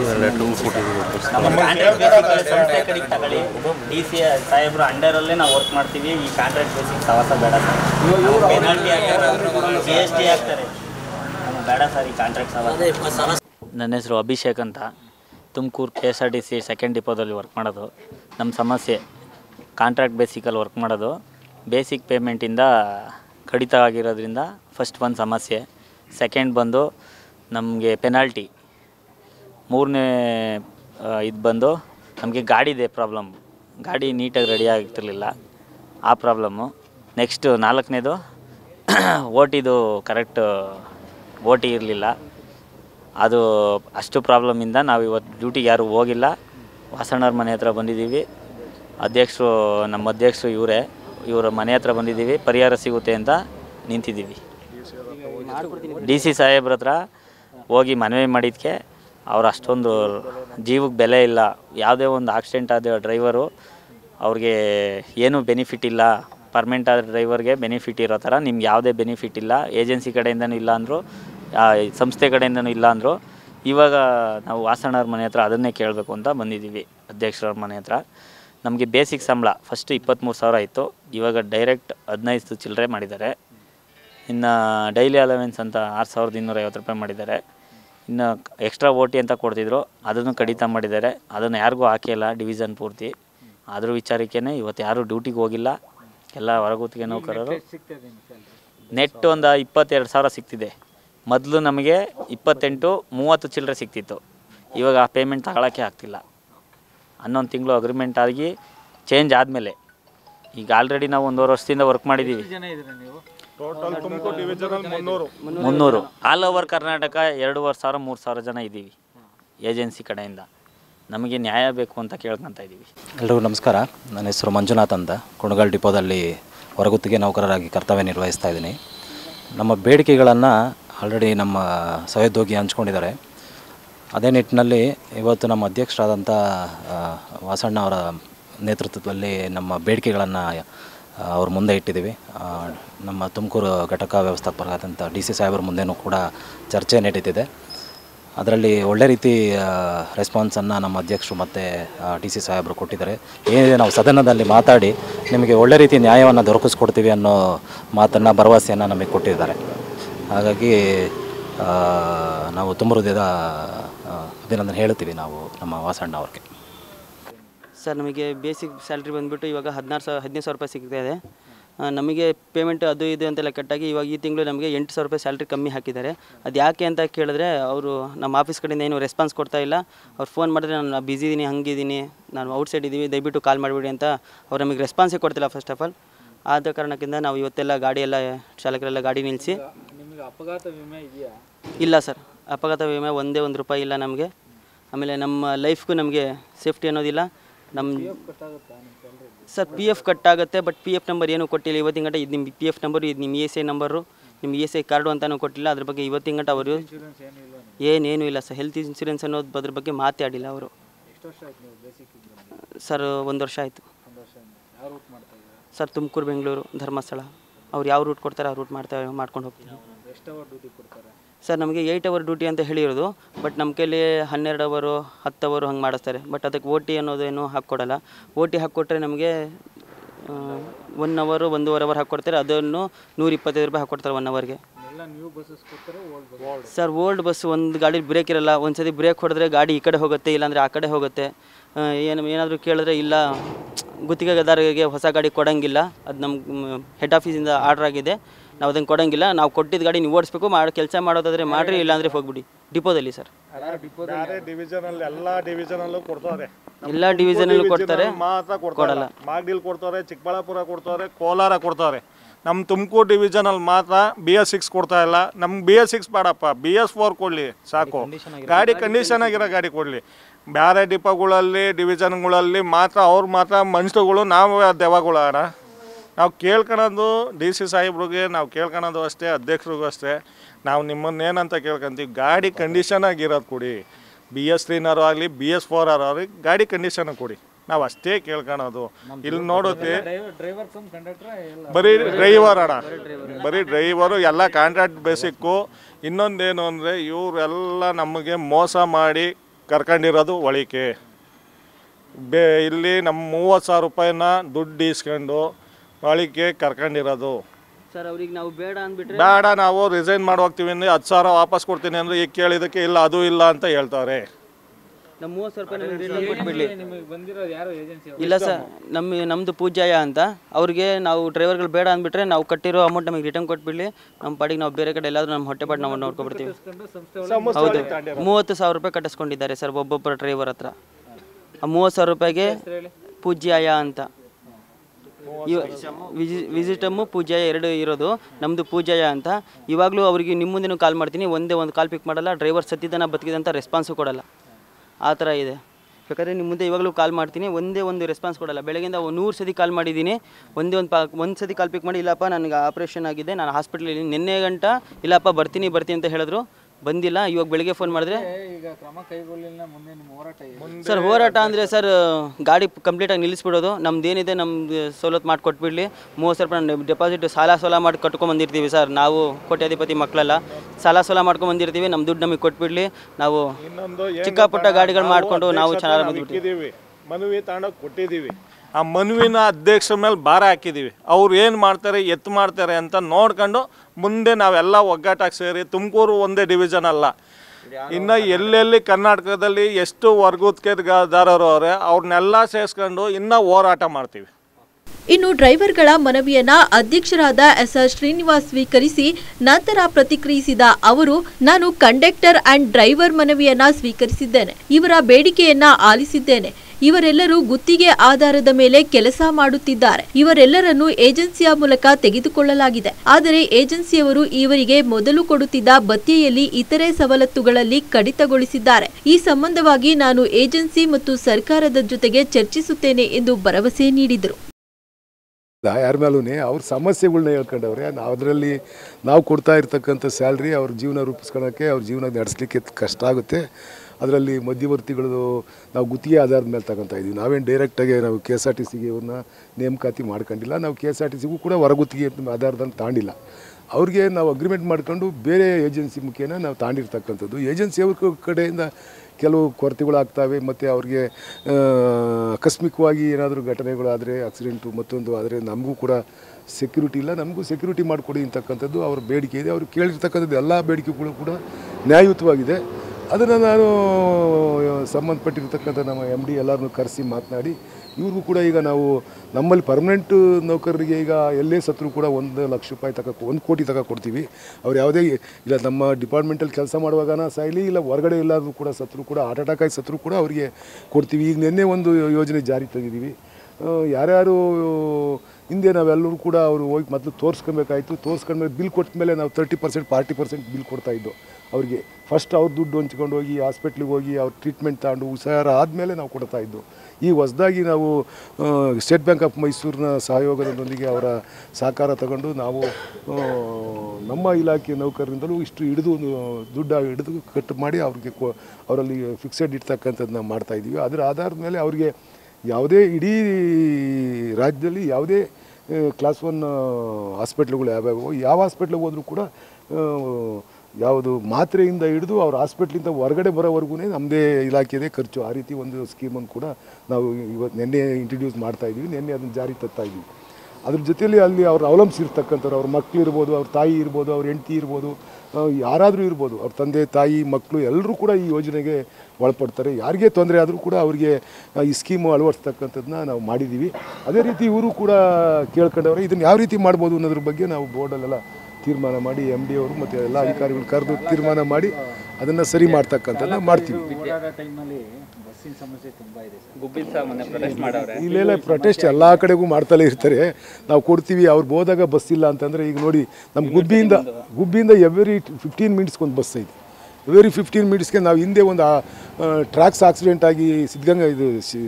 ಸಂಸ್ಥೆ ಕಡೆಗೆ ತಗೊಳ್ಳಿ. DC ಸಾಹೇಬ್ರು ಅಂಡರಲ್ಲೇ ನಾವು ವರ್ಕ್ ಮಾಡ್ತೀವಿ. ಈ ಕಾಂಟ್ರಾಕ್ಟ್ ಬೇಸಿಕ್ ಸವಾಸ ಬೇಡ ಸರ್. ಪೆನಾಲ್ಟಿ GST ಹಾಕ್ತಾರೆ, ಬೇಡ ಸರ್ ಈ ಕಾಂಟ್ರಾಕ್ಟ್ ಸವಾಸ. ನನ್ನ ಹೆಸರು ಅಭಿಷೇಕ್ ಅಂತ, ತುಮಕೂರು KSRTC ಸೆಕೆಂಡ್ ಡಿಪೋದಲ್ಲಿ ವರ್ಕ್ ಮಾಡೋದು. ನಮ್ಮ ಸಮಸ್ಯೆ ಕಾಂಟ್ರಾಕ್ಟ್ ಬೇಸಿಕಲ್ಲಿ ವರ್ಕ್ ಮಾಡೋದು. ಬೇಸಿಕ್ ಪೇಮೆಂಟಿಂದ ಕಡಿತ ಆಗಿರೋದ್ರಿಂದ ಫಸ್ಟ್ ಒಂದು ಸಮಸ್ಯೆ. ಸೆಕೆಂಡ್ ಬಂದು ನಮಗೆ ಪೆನಾಲ್ಟಿ. ಮೂರನೇ ಇದು ಬಂದು ನಮಗೆ ಗಾಡಿದೆ ಪ್ರಾಬ್ಲಮ್, ಗಾಡಿ ನೀಟಾಗಿ ರೆಡಿ ಆಗ್ತಿರ್ಲಿಲ್ಲ, ಆ ಪ್ರಾಬ್ಲಮ್ಮು. ನೆಕ್ಸ್ಟು ನಾಲ್ಕನೇದು ಓಟಿದು ಕರೆಕ್ಟ್ ಓಟಿ ಇರಲಿಲ್ಲ, ಅದು ಅಷ್ಟು ಪ್ರಾಬ್ಲಮಿಂದ ನಾವು ಇವತ್ತು ಡ್ಯೂಟಿಗೆ ಯಾರೂ ಹೋಗಿಲ್ಲ. ವಾಸಣ್ಣವ್ರ ಮನೆ ಹತ್ರ ಬಂದಿದ್ದೀವಿ. ನಮ್ಮ ಅಧ್ಯಕ್ಷರು ಇವರ ಮನೆ ಹತ್ರ ಬಂದಿದ್ದೀವಿ. ಪರಿಹಾರ ಸಿಗುತ್ತೆ ಅಂತ ನಿಂತಿದ್ದೀವಿ. DC ಸಾಹೇಬ್ರ ಹತ್ರ ಹೋಗಿ ಮನವಿ ಮಾಡಿದ್ದಕ್ಕೆ ಅವ್ರು ಅಷ್ಟೊಂದು ಜೀವಕ್ಕೆ ಬೆಲೆ ಇಲ್ಲ. ಯಾವುದೇ ಒಂದು ಆಕ್ಸಿಡೆಂಟ್ ಆದ ಡ್ರೈವರು ಅವ್ರಿಗೆ ಏನೂ ಬೆನಿಫಿಟ್ ಇಲ್ಲ. ಪರ್ಮನೆಂಟ್ ಆದ ಡ್ರೈವರ್ಗೆ ಬೆನಿಫಿಟ್ ಇರೋ ಥರ ನಿಮ್ಗೆ ಯಾವುದೇ ಬೆನಿಫಿಟ್ ಇಲ್ಲ. ಏಜೆನ್ಸಿ ಕಡೆಯಿಂದನೂ ಇಲ್ಲ ಅಂದರು, ಸಂಸ್ಥೆ ಕಡೆಯಿಂದನೂ ಇಲ್ಲ ಅಂದರು. ಇವಾಗ ನಾವು ವಾಸಣ್ಣವ್ರ ಮನೆ ಹತ್ರ ಅದನ್ನೇ ಕೇಳಬೇಕು ಅಂತ ಬಂದಿದ್ದೀವಿ, ಅಧ್ಯಕ್ಷರವ್ರ ಮನೆ ಹತ್ರ. ನಮಗೆ ಬೇಸಿಕ್ ಸಂಬಳ ಫಸ್ಟು 23,000 ಇತ್ತು, ಇವಾಗ ಡೈರೆಕ್ಟ್ 15 ಚಿಲ್ಲರೆ ಮಾಡಿದ್ದಾರೆ. ಇನ್ನು ಡೈಲಿ ಅಲವೆನ್ಸ್ ಅಂತ 6,250 ರೂಪಾಯಿ ಮಾಡಿದ್ದಾರೆ. ಇನ್ನು ಎಕ್ಸ್ಟ್ರಾ ಓಟಿ ಅಂತ ಕೊಡ್ತಿದ್ರು, ಅದನ್ನು ಕಡಿತ ಮಾಡಿದ್ದಾರೆ. ಅದನ್ನು ಯಾರಿಗೂ ಹಾಕಿಲ್ಲ ಡಿವಿಷನ್ ಪೂರ್ತಿ. ಅದ್ರ ವಿಚಾರಕ್ಕೇ ಇವತ್ತು ಯಾರೂ ಡ್ಯೂಟಿಗೆ ಹೋಗಿಲ್ಲ, ಎಲ್ಲ ಹೊರಗುತ್ತಿಗೆ ನೌಕರರು. ನೆಟ್ ಒಂದು 22,000 ಸಿಗ್ತಿದೆ. ಮೊದಲು ನಮಗೆ 28-30 ಚಿಲ್ಲರೆ ಸಿಗ್ತಿತ್ತು. ಇವಾಗ ಆ ಪೇಮೆಂಟ್ ತಗೊಳ್ಳೋಕ್ಕೆ ಆಗ್ತಿಲ್ಲ. 11 ತಿಂಗಳು ಅಗ್ರಿಮೆಂಟ್ ಆಗಿ ಚೇಂಜ್ ಆದಮೇಲೆ ಈಗ ಆಲ್ರೆಡಿ ನಾವು 1.5 ವರ್ಷದಿಂದ ವರ್ಕ್ ಮಾಡಿದ್ದೀವಿ. 300 ಆಲ್ ಓವರ್ ಕರ್ನಾಟಕ 2,500 3,000 ಜನ ಇದ್ದೀವಿ ಏಜೆನ್ಸಿ ಕಡೆಯಿಂದ. ನಮಗೆ ನ್ಯಾಯ ಬೇಕು ಅಂತ ಕೇಳ್ಕೊತಾ ಇದ್ದೀವಿ. ಎಲ್ರಿಗೂ ನಮಸ್ಕಾರ. ನನ್ನ ಹೆಸರು ಮಂಜುನಾಥ್ ಅಂತ, ಕುಣಗಲ್ ಡಿಪೋದಲ್ಲಿ ಹೊರಗುತ್ತಿಗೆ ನೌಕರರಾಗಿ ಕರ್ತವ್ಯ ನಿರ್ವಹಿಸ್ತಾ ಇದ್ದೀನಿ. ನಮ್ಮ ಬೇಡಿಕೆಗಳನ್ನು ಆಲ್ರೆಡಿ ನಮ್ಮ ಸಹೋದ್ಯೋಗಿ ಹಂಚ್ಕೊಂಡಿದ್ದಾರೆ. ಅದೇ ನಿಟ್ಟಿನಲ್ಲಿ ಇವತ್ತು ನಮ್ಮ ಅಧ್ಯಕ್ಷರಾದಂಥ ವಾಸಣ್ಣ ಅವರ ನೇತೃತ್ವದಲ್ಲಿ ನಮ್ಮ ಬೇಡಿಕೆಗಳನ್ನು ಅವ್ರ ಮುಂದೆ ಇಟ್ಟಿದ್ದೀವಿ. ನಮ್ಮ ತುಮಕೂರು ಘಟಕ ವ್ಯವಸ್ಥಾಪಕರಾದಂಥ DC ಸಾಹೇಬ್ರ ಮುಂದೆನೂ ಕೂಡ ಚರ್ಚೆ ನಡೀತಿದೆ. ಅದರಲ್ಲಿ ಒಳ್ಳೆ ರೀತಿ ರೆಸ್ಪಾನ್ಸನ್ನು ನಮ್ಮ ಅಧ್ಯಕ್ಷರು ಮತ್ತು DC ಸಾಹೇಬರು ಕೊಟ್ಟಿದ್ದಾರೆ. ಏನಿದೆ ನಾವು ಸದನದಲ್ಲಿ ಮಾತಾಡಿ ನಿಮಗೆ ಒಳ್ಳೆ ರೀತಿ ನ್ಯಾಯವನ್ನು ದೊರಕಿಸ್ಕೊಡ್ತೀವಿ ಅನ್ನೋ ಮಾತನ್ನು, ಭರವಸೆಯನ್ನು ನಮಗೆ ಕೊಟ್ಟಿದ್ದಾರೆ. ಹಾಗಾಗಿ ನಾವು ತುಂಬ ಹೃದಯದ ಅಭಿನಂದನೆ ಹೇಳ್ತೀವಿ ನಾವು ನಮ್ಮ ವಾಸಣ್ಣ ಅವ್ರಿಗೆ. ಸರ್, ನಮಗೆ ಬೇಸಿಕ್ ಸ್ಯಾಲ್ರಿ ಬಂದುಬಿಟ್ಟು ಇವಾಗ 15,000 ರೂಪಾಯಿ ಸಿಗ್ತಾ ಇದೆ. ನಮಗೆ ಪೇಮೆಂಟ್ ಅದು ಇದು ಅಂತೆಲ್ಲ ಕಟ್ಟಾಗಿ ಇವಾಗ ಈ ತಿಂಗಳು ನಮಗೆ 8,000 ರೂಪಾಯಿ ಸ್ಯಾಲ್ರಿ ಕಮ್ಮಿ ಹಾಕಿದ್ದಾರೆ. ಅದು ಯಾಕೆ ಅಂತ ಕೇಳಿದ್ರೆ, ಅವರು ನಮ್ಮ ಆಫೀಸ್ ಕಡೆಯಿಂದ ಏನು ರೆಸ್ಪಾನ್ಸ್ ಕೊಡ್ತಾ ಇಲ್ಲ. ಅವ್ರು ಫೋನ್ ಮಾಡಿದ್ರೆ ನಾನು ಬ್ಯುಸಿ ಇದ್ದೀನಿ, ಹಂಗಿದ್ದೀನಿ, ನಾನು ಔಟ್ಸೈಡ್ ಇದ್ದೀವಿ, ದಯವಿಟ್ಟು ಕಾಲ್ ಮಾಡಿಬಿಡಿ ಅಂತ ಅವ್ರು ನಮಗೆ ರೆಸ್ಪಾನ್ಸೇ ಕೊಡ್ತಿಲ್ಲ ಫಸ್ಟ್ ಆಫ್ ಆಲ್. ಆದ ಕಾರಣಕ್ಕಿಂತ ನಾವು ಇವತ್ತೆಲ್ಲ ಗಾಡಿಯೆಲ್ಲ ಚಾಲಕರೆಲ್ಲ ಗಾಡಿ ನಿಲ್ಲಿಸಿ. ನಿಮಗೆ ಅಪಘಾತ ವಿಮೆ ಇದೆಯಾ? ಇಲ್ಲ ಸರ್, ಅಪಘಾತ ವಿಮೆ ಒಂದೇ 1 ರೂಪಾಯಿ ಇಲ್ಲ ನಮಗೆ. ಆಮೇಲೆ ನಮ್ಮ ಲೈಫ್ಗೂ ನಮಗೆ ಸೇಫ್ಟಿ ಅನ್ನೋದಿಲ್ಲ. ನಮ್ಮ ಸರ್ PF ಕಟ್ ಆಗುತ್ತೆ, ಬಟ್ PF ನಂಬರ್ ಏನೂ ಕೊಟ್ಟಿಲ್ಲ ಇವತ್ತಿನ ಗಂಟೆ. ಇದು ನಿಮ್ಮ PF ನಂಬರು, ಇದು ನಿಮ್ಮ ESI ನಂಬರು, ನಿಮ್ಮ ESI ಕಾರ್ಡು ಅಂತಲೂ ಕೊಟ್ಟಿಲ್ಲ. ಅದ್ರ ಬಗ್ಗೆ ಇವತ್ತಿನ ಗಂಟೆ ಅವರು ಏನೇನೂ ಇಲ್ಲ ಸರ್. ಹೆಲ್ತ್ ಇನ್ಶೂರೆನ್ಸ್ ಅನ್ನೋದು ಅದ್ರ ಬಗ್ಗೆ ಮಾತಾಡಿಲ್ಲ ಅವರು. ಸರ್ 1 ವರ್ಷ ಆಯಿತು ಸರ್. ತುಮಕೂರು, ಬೆಂಗಳೂರು, ಧರ್ಮಸ್ಥಳ, ಅವ್ರು ಯಾವ ರೂಟ್ ಕೊಡ್ತಾರೆ ಆ ರೂಟ್ ಮಾಡ್ಕೊಂಡು ಹೋಗ್ತೀವಿ. ಸರ್ ನಮಗೆ 8 ಅವರ್ ಡ್ಯೂಟಿ ಅಂತ ಹೇಳಿರೋದು, ಬಟ್ ನಮ್ಮ ಕೈಲಿ 12 ಅವರು 10 ಅವರು ಹಂಗೆ ಮಾಡಿಸ್ತಾರೆ. ಬಟ್ ಅದಕ್ಕೆ OT ಅನ್ನೋದೇನು ಹಾಕ್ಕೊಡಲ್ಲ. OT ಹಾಕ್ಕೊಟ್ರೆ ನಮಗೆ 1 ಅವರು 1.5 ಅವರ್ ಹಾಕ್ಕೊಡ್ತಾರೆ. ಅದನ್ನು 125 ರೂಪಾಯಿ ಹಾಕ್ಕೊಡ್ತಾರೆ 1 ಅವರ್ಗೆ. ಸರ್ ಓಲ್ಡ್ ಬಸ್ ಒಂದು ಗಾಡಿ ಬ್ರೇಕ್ ಇರಲ್ಲ. ಒಂದು ಸತಿ ಬ್ರೇಕ್ ಹೊಡೆದ್ರೆ ಗಾಡಿ ಈ ಕಡೆ ಹೋಗುತ್ತೆ, ಇಲ್ಲಾಂದರೆ ಆ ಕಡೆ ಹೋಗುತ್ತೆ. ಏನಾದರೂ ಕೇಳಿದ್ರೆ ಇಲ್ಲ, ಗುತ್ತಿಗೆದಾರರಿಗೆ ಹೊಸ ಗಾಡಿ ಕೊಡೋಂಗಿಲ್ಲ, ಅದು ನಮ್ಮ ಹೆಡ್ ಆಫೀಸಿಂದ ಆರ್ಡ್ರ್ ಆಗಿದೆ, ನಾವು ಅದನ್ನು ಕೊಡೋಂಗಿಲ್ಲ, ನಾವು ಕೊಟ್ಟಿದ್ದ ಗಾಡಿ ನೀವು ಓಡಿಸ್ಬೇಕು, ಕೆಲಸ ಮಾಡೋದಾದರೆ ಮಾಡಿರಿ, ಇಲ್ಲಾಂದರೆ ಹೋಗ್ಬಿಡಿ. ಡಿಪೋದಲ್ಲಿ ಸರ್ ಎಲ್ಲ ಡಿವಿಷನಲ್ಲೂ ಕೊಡ್ತಾರೆ, ಮಾತ್ರ ಕೊಡಲ್ಲ. ಮಾಗಡಿಲ್ ಕೊಡ್ತಾರೆ, ಚಿಕ್ಕಬಳ್ಳಾಪುರ ಕೊಡ್ತಾರೆ, ಕೋಲಾರ ಕೊಡ್ತಾರೆ. ನಮ್ಮ ತುಮಕೂರು ಡಿವಿಷನಲ್ಲಿ ಮಾತ್ರ BS6 ಕೊಡ್ತಾ ಇಲ್ಲ. ನಮ್ಗೆ BS6 ಬೇಡಪ್ಪ, BS4 ಕೊಡಲಿ ಸಾಕು. ಗಾಡಿ ಕಂಡೀಷನ್ ಆಗಿರೋ ಗಾಡಿ ಕೊಡಲಿ. ಬೇರೆ ಡಿಪೋಗಳಲ್ಲಿ ಡಿವಿಷನ್ಗಳಲ್ಲಿ ಮಾತ್ರ ಅವ್ರು ಮಾತ್ರ ಮನುಷ್ಯರುಗಳು, ನಾವು ದೆವ್ವಗಳಾರ. ನಾವು ಕೇಳ್ಕೊಳೋದು DC ಸಾಹೇಬ್ರಿಗೆ, ನಾವು ಕೇಳ್ಕೊಳೋದು ಅಷ್ಟೇ, ಅಧ್ಯಕ್ಷರಿಗೂ ಅಷ್ಟೇ. ನಾವು ನಿಮ್ಮನ್ನೇನಂತ ಕೇಳ್ಕೊಂತೀವಿ, ಗಾಡಿ ಕಂಡೀಷನ್ ಆಗಿರೋದು ಕೊಡಿ. BS3 ಆಗಲಿ BS4 ಆಗಲಿ ಗಾಡಿ ಕಂಡೀಷನ್ ಕೊಡಿ, ನಾವು ಅಷ್ಟೇ ಕೇಳ್ಕೊಳೋದು. ಇಲ್ಲಿ ನೋಡುತ್ತೆ ಬರೀ ಡ್ರೈವರ್ ಅಣ್ಣ, ಬರೀ ಡ್ರೈವರು, ಎಲ್ಲ ಕಾಂಟ್ರಾಕ್ಟ್ ಬೇಸಿಕ್ಕು. ಇನ್ನೊಂದೇನು ಅಂದರೆ ಇವರೆಲ್ಲ ನಮಗೆ ಮೋಸ ಮಾಡಿ ಕರ್ಕೊಂಡಿರೋದು ಒಳಿಕೆ. ಇಲ್ಲಿ ನಮ್ಮ 30,000 ರೂಪಾಯಿನ ದುಡ್ಡು ಇಸ್ಕೊಂಡು ಒಳಿಕೆ ಕರ್ಕೊಂಡಿರೋದು. ಸರ್ ಅವ್ರಿಗೆ ನಾವು ಬೇಡ ಅಂದ್ಬಿಟ್ರೆ ಬೇಡ, ನಾವು ರಿಸೈನ್ ಮಾಡಿ ಹೋಗ್ತೀವಿ ಅಂದರೆ 10,000 ವಾಪಸ್ ಕೊಡ್ತೀನಿ ಅಂದರೆ ಈಗ ಕೇಳಿದ್ದಕ್ಕೆ ಇಲ್ಲ ಅದು ಇಲ್ಲ ಅಂತ ಹೇಳ್ತಾರೆ. ನಮ್ಮ 30,000 ರೂಪಾಯಿ ರಿಟರ್ನ್ ಕೊಟ್ಬಿಡಲಿ. ಇಲ್ಲ ಸರ್, ನಮ್ಮದು ಪೂಜಾಯ ಅಂತ, ಅವ್ರಿಗೆ ನಾವು ಡ್ರೈವರ್ಗಳು ಬೇಡ ಅಂದ್ಬಿಟ್ರೆ ನಾವು ಕಟ್ಟಿರೋ ಅಮೌಂಟ್ ನಮಗೆ ರಿಟರ್ನ್ ಕೊಟ್ಬಿಡಲಿ. ನಮ್ಮ ಪಾಡಿಗೆ ನಾವು ಬೇರೆ ಕಡೆ ಎಲ್ಲಾದರೂ ನಮ್ಮ ಹೊಟ್ಟೆಪಾಡು ನಾವು ನೋಡ್ಕೊಬಿಡ್ತೀವಿ. ಹೌದು, 30,000 ರೂಪಾಯಿ ಕಟ್ಟಿಸ್ಕೊಂಡಿದ್ದಾರೆ ಸರ್ ಒಬ್ಬೊಬ್ಬರ ಡ್ರೈವರ್ ಹತ್ರ. ಆ 30,000 ರೂಪಾಯಿಗೆ ಪೂಜ್ಯಾಯ ಅಂತ, ವಿಸಿಟಮ್ಮು ಪೂಜಾಯ 2 ಇರೋದು. ನಮ್ಮದು ಪೂಜಾಯ ಅಂತ. ಇವಾಗಲೂ ಅವ್ರಿಗೆ ನಿಮ್ಮ ಮುಂದೆನೂ ಕಾಲ್ ಮಾಡ್ತೀನಿ, ಒಂದೇ ಒಂದು ಕಾಲ್ ಪಿಕ್ ಮಾಡಲ್ಲ. ಡ್ರೈವರ್ ಸತ್ತಿದ್ದಾನ ಬದುಕಿದಂಥ ರೆಸ್ಪಾನ್ಸು ಕೊಡಲ್ಲ. ಆ ಥರ ಇದೆ. ಬೇಕಾದ್ರೆ ನಿಮ್ಮ ಮುಂದೆ ಇವಾಗಲೂ ಕಾಲ್ ಮಾಡ್ತೀನಿ, ಒಂದೇ ಒಂದು ರೆಸ್ಪಾನ್ಸ್ ಕೊಡಲ್ಲ. ಬೆಳಗ್ಗೆಯಿಂದ 100 ಸತಿ ಕಾಲ್ ಮಾಡಿದ್ದೀನಿ, ಒಂದು ಸತಿ ಕಾಲ್ ಪಿಕ್ ಮಾಡಿ, ಇಲ್ಲಪ್ಪ ನನಗೆ ಆಪ್ರೇಷನ್ ಆಗಿದೆ, ನಾನು ಹಾಸ್ಪಿಟ್ಲಲ್ಲಿ ನಿನ್ನೆ ಗಂಟ ಇಲ್ಲಪ್ಪ ಬರ್ತೀನಿ ಅಂತ ಹೇಳಿದ್ರು, ಬಂದಿಲ್ಲ. ಇವಾಗ ಬೆಳಿಗ್ಗೆ ಫೋನ್ ಮಾಡಿದ್ರೆ ಸರ್ ಹೋರಾಟ ಅಂದರೆ ಸರ್ ಗಾಡಿ ಕಂಪ್ಲೀಟಾಗಿ ನಿಲ್ಲಿಸ್ಬಿಡೋದು. ನಮ್ದೇನಿದೆ ನಮ್ದು ಸವಲತ್ತು ಮಾಡಿಕೊಟ್ಬಿಡಲಿ. 30,000 ರೂಪಾಯಿ ಡೆಪಾಸಿಟ್ ಸಾಲ ಮಾಡಿ ಕಟ್ಕೊಂಬಂದಿರ್ತೀವಿ ಸರ್. ನಾವು ಕೋಟ್ಯಾಧಿಪತಿ ಮಕ್ಕಳೆಲ್ಲ ಸಾಲ ಮಾಡ್ಕೊಂಬಂದಿರ್ತೀವಿ. ನಮ್ಮ ದುಡ್ಡು ನಮಗೆ ಕೊಟ್ಬಿಡಲಿ. ನಾವು ಚಿಕ್ಕ ಪುಟ್ಟ ಗಾಡಿಗಳು ಮಾಡಿಕೊಂಡು ನಾವು ಚೆನ್ನಾಗಿ ಬಂದ್ಬಿಟ್ಟಿದ್ದೀವಿ. ಮನವಿ ತಗೊಂಡೋಗಿ ಕೊಟ್ಟಿದ್ದೀವಿ. ಆ ಮನುವಿನ ಅಧ್ಯಕ್ಷರ ಮೇಲೆ ಭಾರ ಹಾಕಿದ್ದೀವಿ. ಅವ್ರು ಏನು ಮಾಡ್ತಾರೆ, ಎತ್ತು ಮಾಡ್ತಾರೆ ಅಂತ ನೋಡ್ಕೊಂಡು ಮುಂದೆ ನಾವೆಲ್ಲ ಒಗ್ಗಟ್ಟಾಗಿ ಸೇರಿ, ತುಮಕೂರು ಒಂದೇ ಡಿವಿಷನ್ ಅಲ್ಲ, ಇನ್ನು ಎಲ್ಲೆಲ್ಲಿ ಕರ್ನಾಟಕದಲ್ಲಿ ಎಷ್ಟು ವರ್ಗುತ್ತಿಗೆದಾರರು ಅವರೇ ಅವ್ರನ್ನೆಲ್ಲ ಸೇರಿಸ್ಕೊಂಡು ಇನ್ನೂ ಹೋರಾಟ ಮಾಡ್ತೀವಿ. ಇನ್ನು ಡ್ರೈವರ್ಗಳ ಮನವಿಯನ್ನ ಅಧ್ಯಕ್ಷರಾದ SR ಶ್ರೀನಿವಾಸ್ ಸ್ವೀಕರಿಸಿ ನಂತರ ಪ್ರತಿಕ್ರಿಯಿಸಿದ ಅವರು, ನಾನು ಕಂಡಕ್ಟರ್ ಅಂಡ್ ಡ್ರೈವರ್ ಮನವಿಯನ್ನ ಸ್ವೀಕರಿಸಿದ್ದೇನೆ, ಇವರ ಬೇಡಿಕೆಯನ್ನ ಆಲಿಸಿದ್ದೇನೆ. ಇವರೆಲ್ಲರೂ ಗುತ್ತಿಗೆ ಆಧಾರದ ಮೇಲೆ ಕೆಲಸ ಮಾಡುತ್ತಿದ್ದಾರೆ. ಇವರೆಲ್ಲರನ್ನು ಏಜೆನ್ಸಿಯ ಮೂಲಕ ತೆಗೆದುಕೊಳ್ಳಲಾಗಿದೆ. ಆದರೆ ಏಜೆನ್ಸಿಯವರು ಇವರಿಗೆ ಮೊದಲು ಕೊಡುತ್ತಿದ್ದ ಭತ್ಯೆಯಲ್ಲಿ ಇತರೆ ಸವಲತ್ತುಗಳಲ್ಲಿ ಕಡಿತಗೊಳಿಸಿದ್ದಾರೆ. ಈ ಸಂಬಂಧವಾಗಿ ನಾನು ಏಜೆನ್ಸಿ ಮತ್ತು ಸರ್ಕಾರದ ಜೊತೆಗೆ ಚರ್ಚಿಸುತ್ತೇನೆ ಎಂದು ಭರವಸೆ ನೀಡಿದರು. ಯಾರ ಮೇಲೂ ಅವ್ರ ಸಮಸ್ಯೆಗಳ್ನ ಹೇಳ್ಕೊಂಡವ್ರೆ. ಅದರಲ್ಲಿ ನಾವು ಕೊಡ್ತಾ ಇರ್ತಕ್ಕಂಥ ಸ್ಯಾಲ್ರಿ ಅವ್ರ ಜೀವನ ರೂಪಿಸ್ಕೊಳ್ಳೋಕ್ಕೆ, ಅವ್ರ ಜೀವನ ನಡೆಸಲಿಕ್ಕೆ ಕಷ್ಟ ಆಗುತ್ತೆ. ಅದರಲ್ಲಿ ಮಧ್ಯವರ್ತಿಗಳು ನಾವು ಗುತ್ತಿಗೆ ಆಧಾರದ ಮೇಲೆ ತಗೊತಾ ಇದ್ದೀವಿ. ನಾವೇನು ಡೈರೆಕ್ಟಾಗಿ ನಾವು KSRTCಗೆ ಇವ್ರನ್ನ ನೇಮಕಾತಿ ಮಾಡ್ಕೊಂಡಿಲ್ಲ. ನಾವು KSRTCಗೂ ಕೂಡ ಹೊರಗುತ್ತಿಗೆ ಆಧಾರದಲ್ಲಿ ತಾಂಡಿಲ್ಲ. ಅವ್ರಿಗೆ ನಾವು ಅಗ್ರಿಮೆಂಟ್ ಮಾಡ್ಕೊಂಡು ಬೇರೆ ಏಜೆನ್ಸಿ ಮುಖೇನ ನಾವು ತಾಂಡಿರ್ತಕ್ಕಂಥದ್ದು. ಏಜೆನ್ಸಿಯವ್ರ ಕಡೆಯಿಂದ ಕೆಲವು ಕೊರತೆಗಳಾಗ್ತವೆ. ಮತ್ತು ಅವ್ರಿಗೆ ಆಕಸ್ಮಿಕವಾಗಿ ಏನಾದರೂ ಘಟನೆಗಳಾದರೆ, ಆಕ್ಸಿಡೆಂಟು ಮತ್ತೊಂದು ಆದರೆ ನಮಗೂ ಕೂಡ ಸೆಕ್ಯೂರಿಟಿ ಇಲ್ಲ, ನಮಗೂ ಸೆಕ್ಯೂರಿಟಿ ಮಾಡಿಕೊಡಿ ಅಂತಕ್ಕಂಥದ್ದು ಅವ್ರ ಬೇಡಿಕೆ ಇದೆ. ಅವರು ಕೇಳಿರ್ತಕ್ಕಂಥದ್ದು ಎಲ್ಲ ಬೇಡಿಕೆಗಳು ಕೂಡ ನ್ಯಾಯಯುತವಾಗಿದೆ. ಅದನ್ನು ನಾನು ಸಂಬಂಧಪಟ್ಟಿರ್ತಕ್ಕಂಥ ನಮ್ಮ MD ಎಲ್ಲರನ್ನೂ ಕರೆಸಿ ಮಾತನಾಡಿ, ಇವ್ರಿಗೂ ಕೂಡ ಈಗ ನಾವು ನಮ್ಮಲ್ಲಿ ಪರ್ಮನೆಂಟ್ ನೌಕರರಿಗೆ ಈಗ ಎಲ್ಲೇ ಸತ್ರು ಕೂಡ 1 ಲಕ್ಷ ರೂಪಾಯಿ 1 ಕೋಟಿ ಕೊಡ್ತೀವಿ. ಅವ್ರು ಯಾವುದೇ ಇಲ್ಲ ನಮ್ಮ ಡಿಪಾರ್ಟ್ಮೆಂಟಲ್ಲಿ ಕೆಲಸ ಮಾಡುವಾಗನ ಸಾಯಲಿ, ಇಲ್ಲ ಹೊರಗಡೆ ಎಲ್ಲಾದರೂ ಕೂಡ ಸತ್ರು ಕೂಡ ಹಾರ್ಟ್ ಅಟ್ಯಾಕ್ ಆಗಿ ಸತ್ರು ಕೂಡ ಅವರಿಗೆ ಕೊಡ್ತೀವಿ. ಈಗ ನಿನ್ನೆ ಒಂದು ಯೋಜನೆ ಜಾರಿ ತೆಗೆದಿದ್ದೀವಿ. ಯಾರ್ಯಾರು ಹಿಂದೆ ನಾವೆಲ್ಲರೂ ಕೂಡ ಅವರು ಹೋಗಿ ಮೊದಲು ತೋರಿಸ್ಕೊಬೇಕಾಯಿತು. ತೋರಿಸ್ಕೊಂಡ್ಮೇಲೆ ಬಿಲ್ ಕೊಟ್ಟ ಮೇಲೆ ನಾವು 30% 40% ಬಿಲ್ ಕೊಡ್ತಾಯಿದ್ದು ಅವ್ರಿಗೆ. ಫಸ್ಟ್ ಅವ್ರ ದುಡ್ಡು ಹಂಚ್ಕೊಂಡು ಹೋಗಿ ಹಾಸ್ಪಿಟ್ಲಿಗೆ ಹೋಗಿ ಅವ್ರ ಟ್ರೀಟ್ಮೆಂಟ್ ತಗೊಂಡು ಹುಷಾರ ಆದಮೇಲೆ ನಾವು ಕೊಡ್ತಾಯಿದ್ದು. ಈ ಹೊಸದಾಗಿ ನಾವು ಸ್ಟೇಟ್ ಬ್ಯಾಂಕ್ ಆಫ್ ಮೈಸೂರಿನ ಸಹಯೋಗದೊಂದಿಗೆ ಅವರ ಸಹಕಾರ ತಗೊಂಡು ನಾವು ನಮ್ಮ ಇಲಾಖೆ ನೌಕರರಿಂದಲೂ ಇಷ್ಟು ದುಡ್ಡು ಹಿಡಿದು ಕಟ್ ಮಾಡಿ ಅವ್ರಿಗೆ ಅವರಲ್ಲಿ ಫಿಕ್ಸೆಡ್ ಇಡ್ತಕ್ಕಂಥದ್ದು ನಾವು ಮಾಡ್ತಾಯಿದ್ದೀವಿ. ಅದರ ಆಧಾರದ ಮೇಲೆ ಅವರಿಗೆ ಯಾವುದೇ ಇಡೀ ರಾಜ್ಯದಲ್ಲಿ ಯಾವುದೇ ಕ್ಲಾಸ್ 1 ಹಾಸ್ಪಿಟ್ಲ್ಗಳು ಯಾವ ಹಾಸ್ಪಿಟ್ಲಿಗೆ ಹೋದರೂ ಕೂಡ ಯಾವುದು ಮಾತ್ರೆಯಿಂದ ಹಿಡಿದು ಅವ್ರ ಹಾಸ್ಪಿಟ್ಲಿಂದ ಹೊರಗಡೆ ಬರೋವರೆಗೂ ನಮ್ಮದೇ ಇಲಾಖೆದೇ ಖರ್ಚು. ಆ ರೀತಿ ಒಂದು ಸ್ಕೀಮನ್ನು ಕೂಡ ನಾವು ನಿನ್ನೆ ಇಂಟ್ರಡ್ಯೂಸ್ ಮಾಡ್ತಾಯಿದ್ದೀವಿ. ನಿನ್ನೆ ಅದನ್ನು ಜಾರಿ ತರ್ತಾಯಿದ್ದೀವಿ. ಅದ್ರ ಜೊತೆಯಲ್ಲಿ ಅಲ್ಲಿ ಅವ್ರು ಅವಲಂಬಿಸಿರ್ತಕ್ಕಂಥವ್ರು, ಅವ್ರ ಮಕ್ಕಳು ಇರ್ಬೋದು, ಅವ್ರ ತಾಯಿ ಇರ್ಬೋದು, ಅವ್ರ ಹೆಂಡತಿ ಇರ್ಬೋದು, ಯಾರಾದರೂ ಇರ್ಬೋದು, ಅವ್ರ ತಂದೆ ತಾಯಿ ಮಕ್ಕಳು ಎಲ್ಲರೂ ಕೂಡ ಈ ಯೋಜನೆಗೆ ಒಳಪಡ್ತಾರೆ. ಯಾರಿಗೇ ತೊಂದರೆ ಆದರೂ ಕೂಡ ಅವರಿಗೆ ಈ ಸ್ಕೀಮು ಅಳವಡಿಸ್ತಕ್ಕಂಥದ್ದನ್ನ ನಾವು ಮಾಡಿದ್ದೀವಿ. ಅದೇ ರೀತಿ ಇವರು ಕೂಡ ಕೇಳ್ಕೊಂಡವ್ರೆ. ಇದನ್ನು ಯಾವ ರೀತಿ ಮಾಡ್ಬೋದು ಅನ್ನೋದ್ರ ಬಗ್ಗೆ ನಾವು ಬೋರ್ಡಲ್ಲೆಲ್ಲ ತೀರ್ಮಾನ ಮಾಡಿ MD ಅವರು ಮತ್ತು ಎಲ್ಲ ಅಧಿಕಾರಿಗಳು ಕರೆದು ತೀರ್ಮಾನ ಮಾಡಿ ಅದನ್ನು ಸರಿ ಮಾಡ್ತಕ್ಕಂಥದ್ದನ್ನ ಮಾಡ್ತೀವಿ. ಇಲ್ಲೆಲ್ಲ ಪ್ರೊಟೆಸ್ಟ್ ಎಲ್ಲ ಕಡೆಗೂ ಮಾಡ್ತಲೇ ಇರ್ತಾರೆ. ನಾವು ಕೊಡ್ತೀವಿ, ಅವ್ರು ಹೋದಾಗ ಬಸ್ ಇಲ್ಲ ಅಂತಂದರೆ ಈಗ ನೋಡಿ ನಮ್ಮ ಗುಬ್ಬಿಯಿಂದ ಎವ್ರಿ 15 ಮಿನಿಟ್ಸ್ಗೆ ಒಂದು ಬಸ್ ಐತೆ. ಎವ್ರಿ 15 ಮಿನಿಟ್ಸ್ಗೆ ನಾವು ಹಿಂದೆ ಒಂದು ಟ್ರ್ಯಾಕ್ಸ್ ಆಕ್ಸಿಡೆಂಟ್ ಆಗಿ ಸಿದ್ಧಗಂಗಾ ಇದು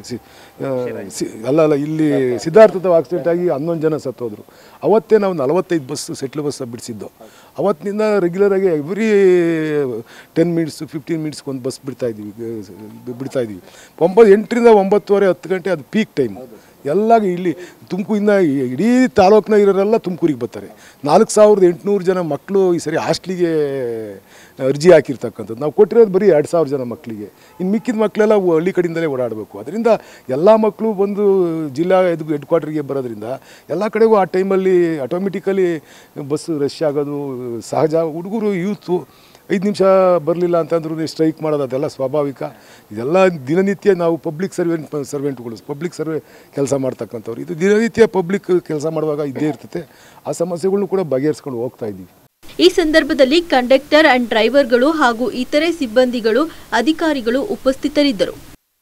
ಇಲ್ಲಿ ಸಿದ್ಧಾರ್ಥದ ಆಕ್ಸಿಡೆಂಟ್ ಆಗಿ 11 ಜನ ಸತ್ತೋದ್ರು. ಅವತ್ತೇ ನಾವು 45 ಬಸ್ ಸೆಟ್ಲ್ ಬಸ್ ಬಿಡಿಸಿದ್ದು. ಅವತ್ತಿನಿಂದ ರೆಗ್ಯುಲರಾಗಿ ಎವ್ರಿ 10 ಮಿನಿಟ್ಸ್ 15 ಮಿನಿಟ್ಸ್ಗೆ ಒಂದು ಬಸ್ ಬಿಡ್ತಾಯಿದ್ದೀವಿ. 8ರಿಂದ 9:30 10 ಗಂಟೆ ಅದು ಪೀಕ್ ಟೈಮ್. ಎಲ್ಲ ಇಲ್ಲಿ ತುಮಕೂರಿಂದ ಇಡೀ ತಾಲೂಕಿನ ಇರೋರೆಲ್ಲ ತುಮಕೂರಿಗೆ ಬರ್ತಾರೆ. 4800 ಜನ ಮಕ್ಕಳು ಈ ಸರಿ ಹಾಸ್ಟ್ಲಿಗೆ ಅರ್ಜಿ ಹಾಕಿರ್ತಕ್ಕಂಥದ್ದು. ನಾವು ಕೊಟ್ಟಿರೋದು ಬರೀ 2000 ಜನ ಮಕ್ಕಳಿಗೆ. ಇನ್ನು ಮಿಕ್ಕಿದ ಮಕ್ಕಳೆಲ್ಲ ಹಳ್ಳಿ ಕಡೆಯಿಂದಲೇ ಓಡಾಡಬೇಕು. ಅದರಿಂದ ಎಲ್ಲ ಮಕ್ಕಳು ಬಂದು ಜಿಲ್ಲಾ ಹೆಡ್ ಕ್ವಾರ್ಟರ್ಗೆ ಬರೋದ್ರಿಂದ ಎಲ್ಲ ಕಡೆಗೂ ಆ ಟೈಮಲ್ಲಿ ಆಟೋಮೆಟಿಕಲಿ ಬಸ್ ರಶ್ ಆಗೋದು ಸಹಜ. ಹುಡುಗರು ಯೂತು 5 ನಿಮಿಷ ಬರಲಿಲ್ಲ ಅಂತಂದ್ರೂ ಸ್ಟ್ರೈಕ್ ಮಾಡೋದು ಅದೆಲ್ಲ ಸ್ವಾಭಾವಿಕ. ಇದೆಲ್ಲ ದಿನನಿತ್ಯ ನಾವು ಪಬ್ಲಿಕ್ ಸರ್ವೆಂಟ್ಗಳು ಪಬ್ಲಿಕ್ ಕೆಲಸ ಮಾಡ್ತಕ್ಕಂಥವ್ರು. ಇದು ದಿನನಿತ್ಯ ಪಬ್ಲಿಕ್ ಕೆಲಸ ಮಾಡುವಾಗ ಇದ್ದೇ ಇರ್ತದೆ. ಆ ಸಮಸ್ಯೆಗಳನ್ನು ಕೂಡ ಬಗೆಹರಿಸ್ಕೊಂಡು ಹೋಗ್ತಾ ಇದ್ದೀವಿ. ಈ ಸಂದರ್ಭದಲ್ಲಿ ಕಂಡಕ್ಟರ್ ಅಂಡ್ ಡ್ರೈವರ್ಗಳು ಹಾಗೂ ಇತರೆ ಸಿಬ್ಬಂದಿಗಳು ಅಧಿಕಾರಿಗಳು ಉಪಸ್ಥಿತರಿದ್ದರು.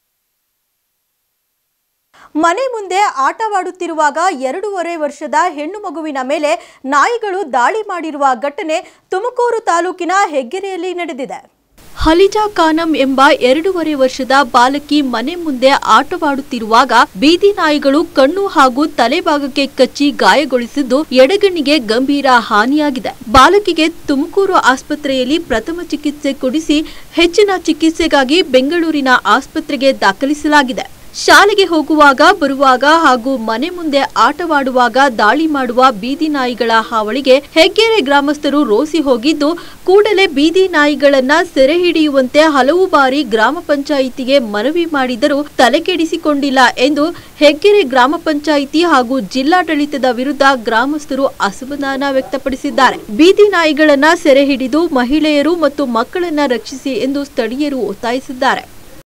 ಮನೆ ಮುಂದೆ ಆಟವಾಡುತ್ತಿರುವಾಗ 2.5 ವರ್ಷದ ಹೆಣ್ಣು ಮಗುವಿನ ಮೇಲೆ ನಾಯಿಗಳು ದಾಳಿ ಮಾಡಿರುವ ಘಟನೆ ತುಮಕೂರು ತಾಲೂಕಿನ ಹೆಗ್ಗೆರೆಯಲ್ಲಿ ನಡೆದಿದೆ. ಹಲಿಜಾ ಖಾನಂ ಎಂಬ 2.5 ವರ್ಷದ ಬಾಲಕಿ ಮನೆ ಮುಂದೆ ಆಟವಾಡುತ್ತಿರುವಾಗ ಬೀದಿ ನಾಯಿಗಳು ಕಣ್ಣು ಹಾಗೂ ತಲೆಭಾಗಕ್ಕೆ ಕಚ್ಚಿ ಗಾಯಗೊಳಿಸಿದ್ದು ಎಡಗಣ್ಣಿಗೆ ಗಂಭೀರ ಹಾನಿಯಾಗಿದೆ. ಬಾಲಕಿಗೆ ತುಮಕೂರು ಆಸ್ಪತ್ರೆಯಲ್ಲಿ ಪ್ರಥಮ ಚಿಕಿತ್ಸೆ ಕೊಡಿಸಿ ಹೆಚ್ಚಿನ ಚಿಕಿತ್ಸೆಗಾಗಿ ಬೆಂಗಳೂರಿನ ಆಸ್ಪತ್ರೆಗೆ ದಾಖಲಿಸಲಾಗಿದೆ. ಶಾಲೆಗೆ ಹೋಗುವಾಗ ಬರುವಾಗ ಹಾಗೂ ಮನೆ ಮುಂದೆ ಆಟವಾಡುವಾಗ ದಾಳಿ ಮಾಡುವ ಬೀದಿ ನಾಯಿಗಳ ಹಾವಳಿಗೆ ಹೆಗ್ಗೆರೆ ಗ್ರಾಮಸ್ಥರು ರೋಸಿ ಹೋಗಿದ್ದು, ಕೂಡಲೇ ಬೀದಿ ನಾಯಿಗಳನ್ನ ಸೆರೆ ಹಿಡಿಯುವಂತೆ ಹಲವು ಬಾರಿ ಗ್ರಾಮ ಪಂಚಾಯಿತಿಗೆ ಮನವಿ ಮಾಡಿದರೂ ತಲೆಕೆಡಿಸಿಕೊಂಡಿಲ್ಲ ಎಂದು ಹೆಗ್ಗೆರೆ ಗ್ರಾಮ ಪಂಚಾಯಿತಿ ಹಾಗೂ ಜಿಲ್ಲಾಡಳಿತದ ವಿರುದ್ಧ ಗ್ರಾಮಸ್ಥರು ಅಸಮಾಧಾನ ವ್ಯಕ್ತಪಡಿಸಿದ್ದಾರೆ. ಬೀದಿ ನಾಯಿಗಳನ್ನ ಸೆರೆ ಹಿಡಿದು ಮಹಿಳೆಯರು ಮತ್ತು ಮಕ್ಕಳನ್ನ ರಕ್ಷಿಸಿ ಎಂದು ಸ್ಥಳೀಯರು ಒತ್ತಾಯಿಸಿದ್ದಾರೆ.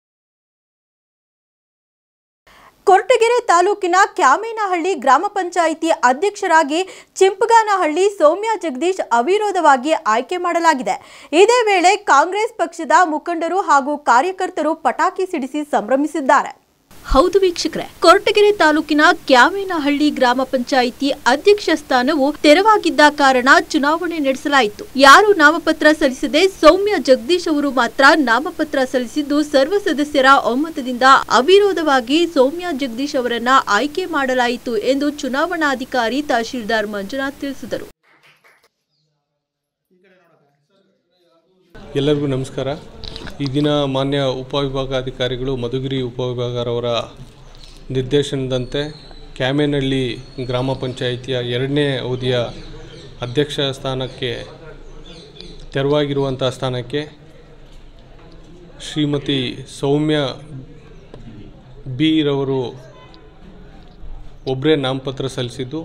ಕೊರಟಗೆರೆ ತಾಲೂಕಿನ ಕ್ಯಾಮೇನಹಳ್ಳಿ ಗ್ರಾಮ ಪಂಚಾಯಿತಿ ಅಧ್ಯಕ್ಷರಾಗಿ ಚಿಂಪಗಾನಹಳ್ಳಿ ಸೌಮ್ಯ ಜಗದೀಶ್ ಅವಿರೋಧವಾಗಿ ಆಯ್ಕೆ ಮಾಡಲಾಗಿದೆ. ಇದೇ ವೇಳೆ ಕಾಂಗ್ರೆಸ್ ಪಕ್ಷದ ಮುಖಂಡರು ಹಾಗೂ ಕಾರ್ಯಕರ್ತರು ಪಟಾಕಿ ಸಿಡಿಸಿ ಸಂಭ್ರಮಿಸಿದ್ದಾರೆ. ಹೌದು ವೀಕ್ಷಕರೇ, ಕೊರಟಗೆರೆ ತಾಲೂಕಿನ ಕ್ಯಾಮೇನಹಳ್ಳಿ ಗ್ರಾಮ ಪಂಚಾಯಿತಿ ಅಧ್ಯಕ್ಷ ಸ್ಥಾನವು ತೆರವಾಗಿದ್ದ ಕಾರಣ ಚುನಾವಣೆ ನಡೆಸಲಾಯಿತು. ಯಾರು ನಾಮಪತ್ರ ಸಲ್ಲಿಸದೆ ಸೌಮ್ಯ ಜಗದೀಶ್ ಅವರು ಮಾತ್ರ ನಾಮಪತ್ರ ಸಲ್ಲಿಸಿದ್ದು, ಸರ್ವ ಸದಸ್ಯರ ಒಮ್ಮತದಿಂದ ಅವಿರೋಧವಾಗಿ ಸೌಮ್ಯ ಜಗದೀಶ್ ಅವರನ್ನ ಆಯ್ಕೆ ಮಾಡಲಾಯಿತು ಎಂದು ಚುನಾವಣಾಧಿಕಾರಿ ತಹಶೀಲ್ದಾರ್ ಮಂಜುನಾಥ್ ತಿಳಿಸಿದರು. ಎಲ್ಲರಿಗೂ ನಮಸ್ಕಾರ. ಈ ದಿನ ಮಾನ್ಯ ಉಪವಿಭಾಗಾಧಿಕಾರಿಗಳು ಮಧುಗಿರಿ ಉಪವಿಭಾಗರವರ ನಿರ್ದೇಶನದಂತೆ ಕ್ಯಾಮೇನಹಳ್ಳಿ ಗ್ರಾಮ ಪಂಚಾಯಿತಿಯ 2ನೇ ಅವಧಿಯ ಅಧ್ಯಕ್ಷ ಸ್ಥಾನಕ್ಕೆ ತೆರವಾಗಿರುವಂಥ ಸ್ಥಾನಕ್ಕೆ ಶ್ರೀಮತಿ ಸೌಮ್ಯ ಬಿ ರವರು ಒಬ್ಬರೇ ನಾಮಪತ್ರ ಸಲ್ಲಿಸಿದ್ದು,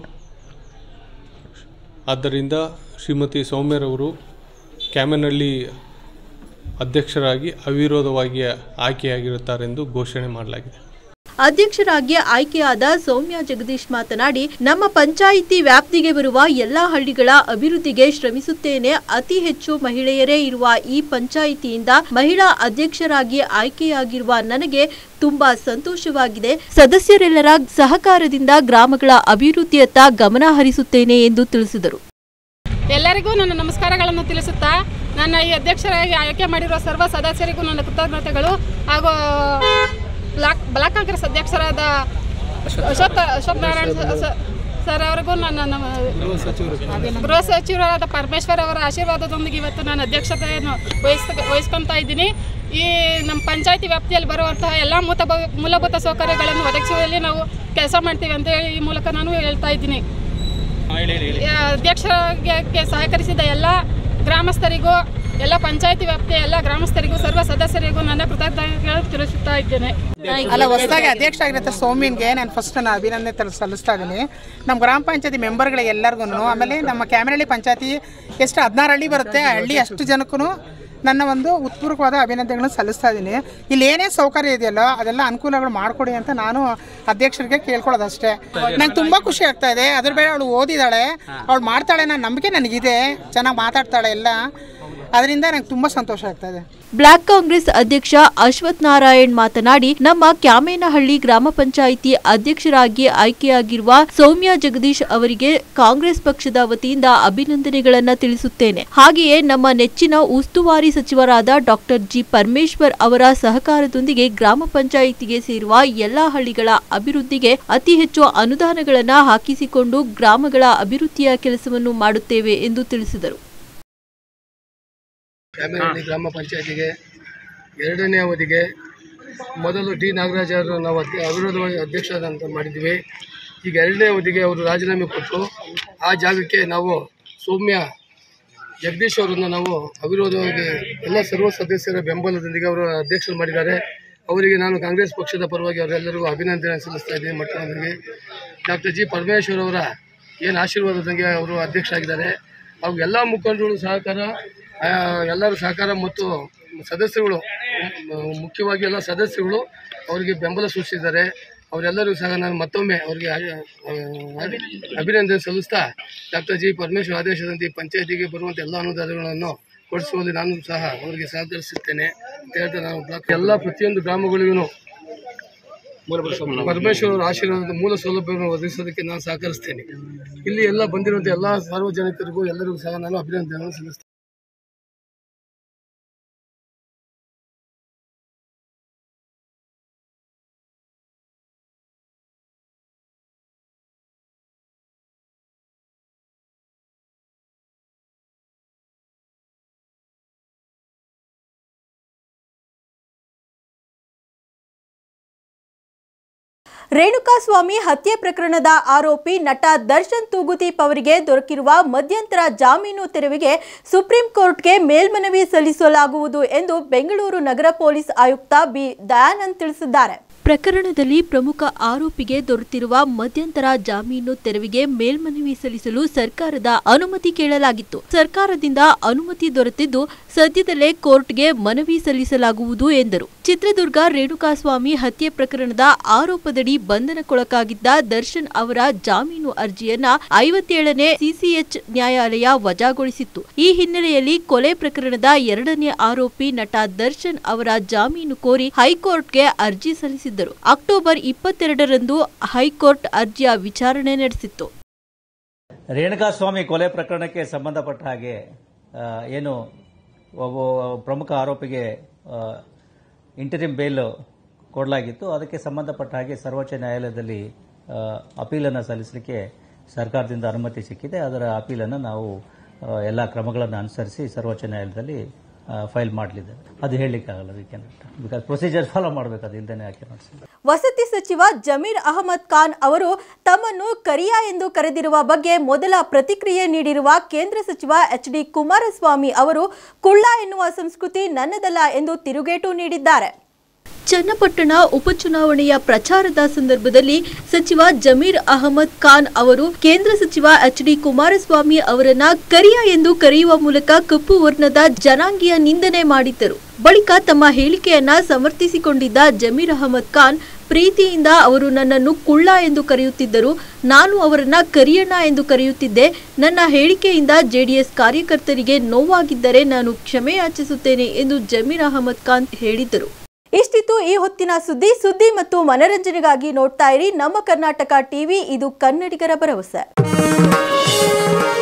ಆದ್ದರಿಂದ ಶ್ರೀಮತಿ ಸೌಮ್ಯರವರು ಕ್ಯಾಮೇನಹಳ್ಳಿ ಅಧ್ಯಕ್ಷರಾಗಿ ಅವಿರೋಧವಾಗಿ ಆಯ್ಕೆಯಾಗಿರುತ್ತಾರೆಂದು ಘೋಷಣೆ ಮಾಡಲಾಗಿದೆ. ಅಧ್ಯಕ್ಷರಾಗಿ ಆಯ್ಕೆಯಾದ ಸೌಮ್ಯ ಜಗದೀಶ್ ಮಾತನಾಡಿ, ನಮ್ಮ ಪಂಚಾಯಿತಿ ವ್ಯಾಪ್ತಿಗೆ ಬರುವ ಎಲ್ಲಾ ಹಳ್ಳಿಗಳ ಅಭಿವೃದ್ಧಿಗೆ ಶ್ರಮಿಸುತ್ತೇನೆ. ಅತಿ ಹೆಚ್ಚು ಮಹಿಳೆಯರೇ ಇರುವ ಈ ಪಂಚಾಯಿತಿಯಿಂದ ಮಹಿಳಾ ಅಧ್ಯಕ್ಷರಾಗಿ ಆಯ್ಕೆಯಾಗಿರುವ ನನಗೆ ತುಂಬಾ ಸಂತೋಷವಾಗಿದೆ. ಸದಸ್ಯರೆಲ್ಲರ ಸಹಕಾರದಿಂದ ಗ್ರಾಮಗಳ ಅಭಿವೃದ್ಧಿಯತ್ತ ಗಮನ ಹರಿಸುತ್ತೇನೆ ಎಂದು ತಿಳಿಸಿದರು. ಎಲ್ಲರಿಗೂ ನನ್ನ ನಮಸ್ಕಾರಗಳನ್ನು ತಿಳಿಸುತ್ತಾ ನನ್ನ ಈ ಅಧ್ಯಕ್ಷರಾಗಿ ಆಯ್ಕೆ ಮಾಡಿರುವ ಸರ್ವ ಸದಸ್ಯರಿಗೂ ನನ್ನ ಕೃತಜ್ಞತೆಗಳು ಹಾಗೂ ಬ್ಲಾಕ್ ಕಾಂಗ್ರೆಸ್ ಅಧ್ಯಕ್ಷರಾದ ಅಶೋಕ್ ನಾರಾಯಣ್ ಸರ್ ಅವರಿಗೂ ನನ್ನ ಗೃಹ ಸಚಿವರಾದ ಪರಮೇಶ್ವರ್ ಅವರ ಆಶೀರ್ವಾದದೊಂದಿಗೆ ಇವತ್ತು ನಾನು ಅಧ್ಯಕ್ಷತೆಯನ್ನು ವಹಿಸ್ಕೊತಾ ಇದ್ದೀನಿ. ಈ ನಮ್ಮ ಪಂಚಾಯತಿ ವ್ಯಾಪ್ತಿಯಲ್ಲಿ ಬರುವಂತಹ ಎಲ್ಲ ಮೂಲಭೂತ ಸೌಕರ್ಯಗಳನ್ನು ಒದಗಿಸುವಲ್ಲಿ ನಾವು ಕೆಲಸ ಮಾಡ್ತೀವಿ ಅಂತ ಹೇಳಿ ಈ ಮೂಲಕ ನಾನು ಹೇಳ್ತಾ ಇದ್ದೀನಿ. ಅಧ್ಯಕ್ಷರಿಗೆ ಸಹಕರಿಸಿದ ಎಲ್ಲ ಗ್ರಾಮಸ್ಥರಿಗೂ, ಎಲ್ಲ ಪಂಚಾಯತಿ ವ್ಯಾಪ್ತಿಯ ಎಲ್ಲ ಗ್ರಾಮಸ್ಥರಿಗೂ, ಸರ್ವ ಸದಸ್ಯರಿಗೂ ನನ್ನ ಕೃತಜ್ಞತೆಗಳನ್ನು ತಿಳಿಸುತ್ತಾ ಇದ್ದೇನೆ. ಹೊಸದಾಗಿ ಅಧ್ಯಕ್ಷ ಆಗಿರುತ್ತೆ ಸೌಮ್ಯನ್ಗೆ ನಾನು ಫಸ್ಟ್ ಅಭಿನಂದನೆ ಸಲ್ಲಿಸ್ತಾ ಇದ್ದೀನಿ. ನಮ್ಮ ಗ್ರಾಮ ಪಂಚಾಯತಿ ಮೆಂಬರ್ಗಳಿಗೆ ಎಲ್ಲರಿಗೂ, ಆಮೇಲೆ ನಮ್ಮ ಕ್ಯಾಮರಹಳ್ಳಿ ಪಂಚಾಯತಿ ಎಷ್ಟು 16 ಹಳ್ಳಿ ಬರುತ್ತೆ, ಆ ಹಳ್ಳಿ ಅಷ್ಟು ಜನಕ್ಕೂ ನನ್ನ ಒಂದು ಉತ್ಪೂರ್ವಕವಾದ ಅಭಿನಂದನೆಗಳನ್ನು ಸಲ್ಲಿಸ್ತಾ ಇದ್ದೀನಿ. ಇಲ್ಲಿ ಏನೇ ಸೌಕರ್ಯ ಇದೆಯಲ್ಲ ಅದೆಲ್ಲ ಅನುಕೂಲಗಳು ಮಾಡಿಕೊಡಿ ಅಂತ ನಾನು ಅಧ್ಯಕ್ಷರಿಗೆ ಕೇಳ್ಕೊಳ್ಳೋದಷ್ಟೇ. ನಂಗೆ ತುಂಬ ಖುಷಿ ಆಗ್ತಾ ಇದೆ. ಅದ್ರ ಬೇರೆ ಅವಳು ಓದಿದ್ದಾಳೆ, ಅವಳು ಮಾಡ್ತಾಳೆ, ನನ್ನ ನಂಬಿಕೆ ನನಗಿದೆ, ಚೆನ್ನಾಗಿ ಮಾತಾಡ್ತಾಳೆ ಎಲ್ಲ, ಅದರಿಂದ ನಂಗೆ ತುಂಬ ಸಂತೋಷ ಆಗ್ತಾ ಇದೆ. ಬ್ಲಾಕ್ ಕಾಂಗ್ರೆಸ್ ಅಧ್ಯಕ್ಷ ಅಶ್ವಥ್ ನಾರಾಯಣ್ ಮಾತನಾಡಿ, ನಮ್ಮ ಕ್ಯಾಮೇನಹಳ್ಳಿ ಗ್ರಾಮ ಪಂಚಾಯಿತಿ ಅಧ್ಯಕ್ಷರಾಗಿ ಆಯ್ಕೆಯಾಗಿರುವ ಸೌಮ್ಯ ಜಗದೀಶ್ ಅವರಿಗೆ ಕಾಂಗ್ರೆಸ್ ಪಕ್ಷದ ವತಿಯಿಂದ ಅಭಿನಂದನೆಗಳನ್ನು ತಿಳಿಸುತ್ತೇನೆ. ಹಾಗೆಯೇ ನಮ್ಮ ನೆಚ್ಚಿನ ಉಸ್ತುವಾರಿ ಸಚಿವರಾದ ಡಾಕ್ಟರ್ ಜಿ ಪರಮೇಶ್ವರ್ ಅವರ ಸಹಕಾರದೊಂದಿಗೆ ಗ್ರಾಮ ಪಂಚಾಯಿತಿಗೆ ಸೇರುವ ಎಲ್ಲಾ ಹಳ್ಳಿಗಳ ಅಭಿವೃದ್ಧಿಗೆ ಅತಿ ಹೆಚ್ಚು ಅನುದಾನಗಳನ್ನು ಹಾಕಿಸಿಕೊಂಡು ಗ್ರಾಮಗಳ ಅಭಿವೃದ್ಧಿಯ ಕೆಲಸವನ್ನು ಮಾಡುತ್ತೇವೆ ಎಂದು ತಿಳಿಸಿದರು. ಕ್ಯಾಮೇನಹಳ್ಳಿ ಗ್ರಾಮ ಪಂಚಾಯತಿಗೆ 2ನೇ ಅವಧಿಗೆ ಮೊದಲು ಡಿ ನಾಗರಾಜ್ ಅವರು ನಾವು ಅವಿರೋಧವಾಗಿ ಅಧ್ಯಕ್ಷರಾದಂತ ಮಾಡಿದ್ವಿ. ಈಗ 2ನೇ ಅವಧಿಗೆ ಅವರು ರಾಜೀನಾಮೆ ಕೊಟ್ಟು ಆ ಜಾಗಕ್ಕೆ ನಾವು ಸೌಮ್ಯ ಜಗದೀಶ್ ಅವರನ್ನು ನಾವು ಅವಿರೋಧವಾಗಿ ಎಲ್ಲ ಸರ್ವ ಸದಸ್ಯರ ಬೆಂಬಲದೊಂದಿಗೆ ಅವರು ಅಧ್ಯಕ್ಷರು ಮಾಡಿದ್ದಾರೆ. ಅವರಿಗೆ ನಾನು ಕಾಂಗ್ರೆಸ್ ಪಕ್ಷದ ಪರವಾಗಿ ಅವರೆಲ್ಲರಿಗೂ ಅಭಿನಂದನೆ ಸಲ್ಲಿಸ್ತಾ ಇದ್ದೀನಿ. ಮೊಟ್ಟಮೊದಲಿಗೆ ಡಾಕ್ಟರ್ ಜಿ ಪರಮೇಶ್ವರ್ ಅವರ ಏನು ಆಶೀರ್ವಾದದಂಗೆ ಅವರು ಅಧ್ಯಕ್ಷರಾಗಿದ್ದಾರೆ. ಅವು ಎಲ್ಲ ಮುಖಂಡರು ಸಹಕಾರ, ಎಲ್ಲರ ಸಹಕಾರ ಮತ್ತು ಸದಸ್ಯರುಗಳು, ಮುಖ್ಯವಾಗಿ ಎಲ್ಲ ಸದಸ್ಯರುಗಳು ಅವರಿಗೆ ಬೆಂಬಲ ಸೂಚಿಸಿದ್ದಾರೆ. ಅವರೆಲ್ಲರಿಗೂ ಸಹ ನಾನು ಮತ್ತೊಮ್ಮೆ ಅವರಿಗೆ ಅಭಿನಂದನೆ ಸಲ್ಲಿಸ್ತಾ ಡಾಕ್ಟರ್ ಜಿ ಪರಮೇಶ್ವರ್ ಆದೇಶದಂತೆ ಪಂಚಾಯತಿಗೆ ಬರುವಂಥ ಎಲ್ಲ ಅನುದಾನಗಳನ್ನು ಕೊಡಿಸುವಲ್ಲಿ ನಾನು ಸಹ ಅವರಿಗೆ ಸಹಕರಿಸುತ್ತೇನೆ ಅಂತ ಹೇಳ್ತಾ ನಾನು ಎಲ್ಲ ಪ್ರತಿಯೊಂದು ಗ್ರಾಮಗಳಿಗೂ ಪರಮೇಶ್ವರ್ ಅವರ ಆಶೀರ್ವಾದದ ಮೂಲ ಸೌಲಭ್ಯವನ್ನು ಒದಗಿಸೋದಕ್ಕೆ ನಾನು ಸಹಕರಿಸ್ತೇನೆ. ಇಲ್ಲಿ ಎಲ್ಲ ಬಂದಿರುವಂಥ ಎಲ್ಲ ಸಾರ್ವಜನಿಕರಿಗೂ ಎಲ್ಲರಿಗೂ ಸಹ ನಾನು ಅಭಿನಂದನೆಗಳನ್ನು ಸಲ್ಲಿಸ್ತೇನೆ. ರೇಣುಕಾಸ್ವಾಮಿ ಹತ್ಯೆ ಪ್ರಕರಣದ ಆರೋಪಿ ನಟ ದರ್ಶನ್ ತೂಗುದೀಪ್ ಅವರಿಗೆ ದೊರಕಿರುವ ಮಧ್ಯಂತರ ಜಾಮೀನು ತೆರವಿಗೆ ಸುಪ್ರೀಂ ಕೋರ್ಟ್ಗೆ ಮೇಲ್ಮನವಿ ಸಲ್ಲಿಸಲಾಗುವುದು ಎಂದು ಬೆಂಗಳೂರು ನಗರ ಪೊಲೀಸ್ ಆಯುಕ್ತ ಬಿ ದಯಾನಂದ್ ತಿಳಿಸಿದ್ದಾರೆ. ಪ್ರಕರಣದಲ್ಲಿ ಪ್ರಮುಖ ಆರೋಪಿಗೆ ದೊರೆತಿರುವ ಮಧ್ಯಂತರ ಜಾಮೀನು ತೆರವಿಗೆ ಮೇಲ್ಮನವಿ ಸಲ್ಲಿಸಲು ಸರ್ಕಾರದ ಅನುಮತಿ ಕೇಳಲಾಗಿತ್ತು. ಸರ್ಕಾರದಿಂದ ಅನುಮತಿ ದೊರೆತಿದ್ದು ಸದ್ಯದಲ್ಲೇ ಕೋರ್ಟ್ಗೆ ಮನವಿ ಸಲ್ಲಿಸಲಾಗುವುದು ಎಂದರು. ಚಿತ್ರದುರ್ಗ ರೇಣುಕಾಸ್ವಾಮಿ ಹತ್ಯೆ ಪ್ರಕರಣದ ಆರೋಪದಡಿ ಬಂಧನಕ್ಕೊಳಗಾಗಿದ್ದ ದರ್ಶನ್ ಅವರ ಜಾಮೀನು ಅರ್ಜಿಯನ್ನ 57ನೇ ಸಿಸಿಎಚ್ ನ್ಯಾಯಾಲಯ ವಜಾಗೊಳಿಸಿತ್ತು. ಈ ಹಿನ್ನೆಲೆಯಲ್ಲಿ ಕೊಲೆ ಪ್ರಕರಣದ 2ನೇ ಆರೋಪಿ ನಟ ದರ್ಶನ್ ಅವರ ಜಾಮೀನು ಕೋರಿ ಹೈಕೋರ್ಟ್ಗೆ ಅರ್ಜಿ ಸಲ್ಲಿಸಿದ್ದರು. ಅಕ್ಟೋಬರ್ 22ರಂದು ಹೈಕೋರ್ಟ್ ಅರ್ಜಿಯ ವಿಚಾರಣೆ ನಡೆಸಿತ್ತು. ರೇಣುಕಾಸ್ವಾಮಿ ಕೊಲೆ ಪ್ರಕರಣಕ್ಕೆ ಸಂಬಂಧಪಟ್ಟ ಹಾಗೆ ಏನು ಒಬ್ಬ ಪ್ರಮುಖ ಆರೋಪಿಗೆ ಇಂಟರಿಮ್ ಬೇಲ್ ಕೊಡಲಾಗಿತ್ತು. ಅದಕ್ಕೆ ಸಂಬಂಧಪಟ್ಟ ಹಾಗೆ ಸರ್ವೋಚ್ಚ ನ್ಯಾಯಾಲಯದಲ್ಲಿ ಅಪೀಲನ್ನು ಸಲ್ಲಿಸಲಿಕ್ಕೆ ಸರ್ಕಾರದಿಂದ ಅನುಮತಿ ಸಿಕ್ಕಿದೆ. ಅದರ ಅಪೀಲನ್ನು ನಾವು ಎಲ್ಲ ಕ್ರಮಗಳನ್ನು ಅನುಸರಿಸಿ ಸರ್ವೋಚ್ಚ ನ್ಯಾಯಾಲಯದಲ್ಲಿ ಫೈಲ್ ಮಾಡಲಿದ್ದೇವೆ. ಅದು ಹೇಳಲಿಕ್ಕಾಗಲ್ಲ, ಬಿಕಾಸ್ ಪ್ರೊಸೀಜರ್ ಫಾಲೋ ಮಾಡಬೇಕು, ಅದು ಇಲ್ಲದೇ ಯಾಕೆ ಮಾಡಿಸಿಲ್ಲ. ವಸತಿ ಸಚಿವ ಜಮೀರ್ ಅಹಮದ್ ಖಾನ್ ಅವರು ತಮ್ಮನ್ನು ಕರಿಯಾ ಎಂದು ಕರೆದಿರುವ ಬಗ್ಗೆ ಮೊದಲ ಪ್ರತಿಕ್ರಿಯೆ ನೀಡಿರುವ ಕೇಂದ್ರ ಸಚಿವ ಎಚ್.ಡಿ. ಕುಮಾರಸ್ವಾಮಿ ಅವರು ಕುಳ್ಳ ಎನ್ನುವ ಸಂಸ್ಕೃತಿ ನನ್ನದಲ್ಲ ಎಂದು ತಿರುಗೇಟು ನೀಡಿದ್ದಾರೆ. ಚನ್ನಪಟ್ಟಣ ಉಪಚುನಾವಣೆಯ ಪ್ರಚಾರದ ಸಂದರ್ಭದಲ್ಲಿ ಸಚಿವ ಜಮೀರ್ ಅಹಮದ್ ಖಾನ್ ಅವರು ಕೇಂದ್ರ ಸಚಿವ ಎಚ್.ಡಿ. ಕುಮಾರಸ್ವಾಮಿ ಅವರನ್ನ ಕರಿಯಾ ಎಂದು ಕರೆಯುವ ಮೂಲಕ ಕಪ್ಪು ವರ್ಣದ ಜನಾಂಗೀಯ ನಿಂದನೆ ಮಾಡಿದ್ದರು. ಬಳಿಕ ತಮ್ಮ ಹೇಳಿಕೆಯನ್ನ ಸಮರ್ಥಿಸಿಕೊಂಡಿದ್ದ ಜಮೀರ್ ಅಹಮದ್ ಖಾನ್ ಪ್ರೀತಿಯಿಂದ ಅವರು ನನ್ನನ್ನು ಕುಳ್ಳ ಎಂದು ಕರೆಯುತ್ತಿದ್ದರು. ನಾನು ಅವರನ್ನ ಕರಿಯಣ್ಣ ಎಂದು ಕರೆಯುತ್ತಿದ್ದೆ. ನನ್ನ ಹೇಳಿಕೆಯಿಂದ ಜೆಡಿಎಸ್ ಕಾರ್ಯಕರ್ತರಿಗೆ ನೋವಾಗಿದ್ದರೆ ನಾನು ಕ್ಷಮೆ ಯಾಚಿಸುತ್ತೇನೆ ಎಂದು ಜಮೀರ್ ಅಹಮದ್ ಖಾನ್ ಹೇಳಿದ್ದರು. ಇಷ್ಟಿತ್ತು ಈ ಹೊತ್ತಿನ ಸುದ್ದಿ ಮತ್ತು ಮನರಂಜನೆಗಾಗಿ ನೋಡ್ತಾ ಇರಿ ನಮ್ಮ ಕರ್ನಾಟಕ ಟಿವಿ. ಇದು ಕನ್ನಡಿಗರ ಭರವಸೆ.